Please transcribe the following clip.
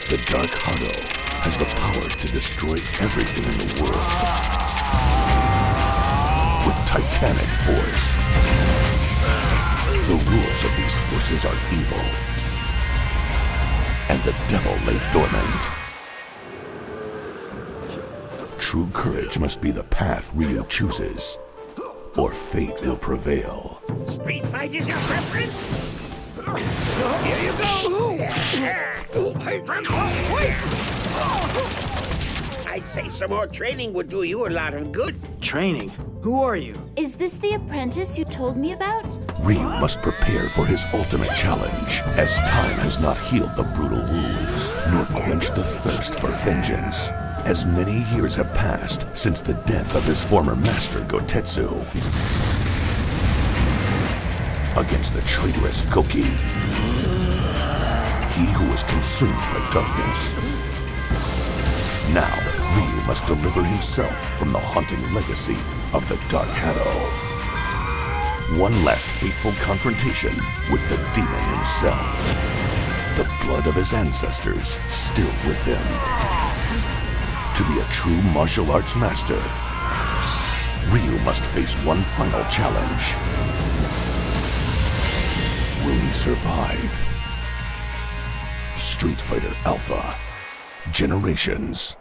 The Dark Hado has the power to destroy everything in the world with titanic force. The rules of these forces are evil, and the devil lay dormant. True courage must be the path Ryu chooses, or fate will prevail. Street fight is your preference? Here you go! I'd say some more training would do you a lot of good. Training? Who are you? Is this the apprentice you told me about? Ryu must prepare for his ultimate challenge, as time has not healed the brutal wounds, nor quenched the thirst for vengeance, as many years have passed since the death of his former master, Gotetsu. Against the traitorous Koki, he who was consumed by darkness. Now, Ryu must deliver himself from the haunting legacy of the Dark Hado. One last fateful confrontation with the demon himself. The blood of his ancestors still with him. To be a true martial arts master, Ryu must face one final challenge. Will he survive? Street Fighter Alpha Generations.